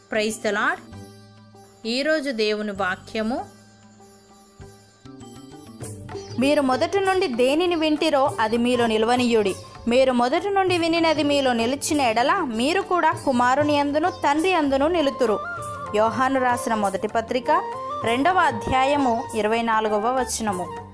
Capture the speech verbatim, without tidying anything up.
Praise the lord. ఈరోజు దేవుని వాక్యము, మీరు మొదటి నుండి దేనిని వింటిరో అది మీలో నిలవనీయుడి. మీరు మొదటి నుండి వినినది మీలో నిలిచిన ఎడల మీరు కూడా కుమారుని అందును తండ్రి అందును నిలుతురు. యోహాను రాసిన మొదటి పత్రిక రెండవ అధ్యాయము ఇరవై నాలుగవ వచనము.